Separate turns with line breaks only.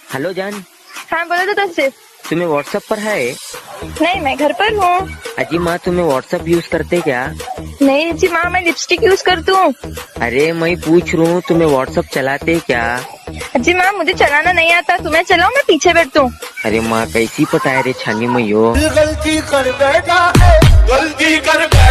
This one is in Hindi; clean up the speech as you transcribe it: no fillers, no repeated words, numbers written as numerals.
हेलो जान,
हाँ बोलो तो सिर्फ।
तुम्हें व्हाट्सएप पर है?
नहीं, मैं घर पर हूँ।
अजी माँ, तुम्हें व्हाट्सएप यूज करते क्या?
नहीं जी माँ, मैं लिपस्टिक यूज करती हूँ।
अरे मैं पूछ रहा हूँ, तुम्हें व्हाट्सएप चलाते क्या?
जी माँ, मुझे चलाना नहीं आता, तुम्हें चलाओ, मैं पीछे बैठती हूँ।
अरे माँ, कैसी पता है रे छानी में यो।
गलती कर बैठा है, गलती कर बैठा।